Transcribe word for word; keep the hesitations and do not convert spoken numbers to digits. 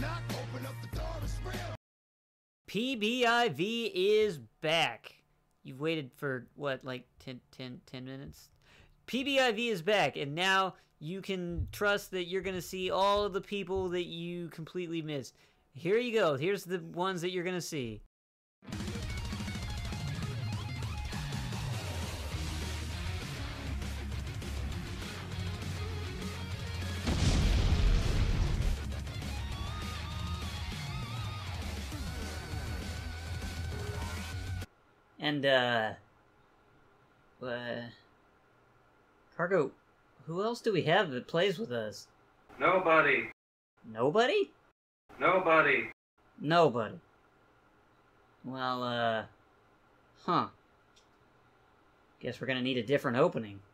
P B I V is back. You've waited for, what, like ten, ten, ten minutes? P B I V is back, and now you can trust that you're going to see all of the people that you completely missed. Here you go. Here's the ones that you're going to see. And, uh, uh, Cargo, who else do we have that plays with us? Nobody. Nobody? Nobody. Nobody. Well, uh, huh. Guess we're gonna need a different opening.